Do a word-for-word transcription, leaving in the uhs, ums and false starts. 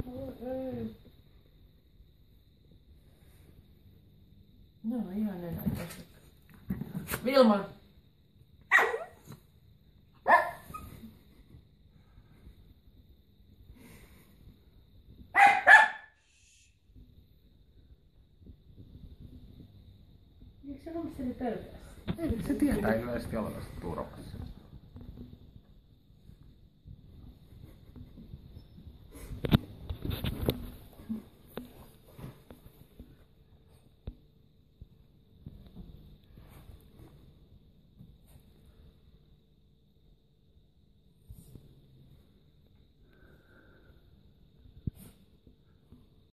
No ihan enää tässä. Vilma! Eikö se hamsteri pelkää? Ei, se tietää yleisesti olevansa turvassa.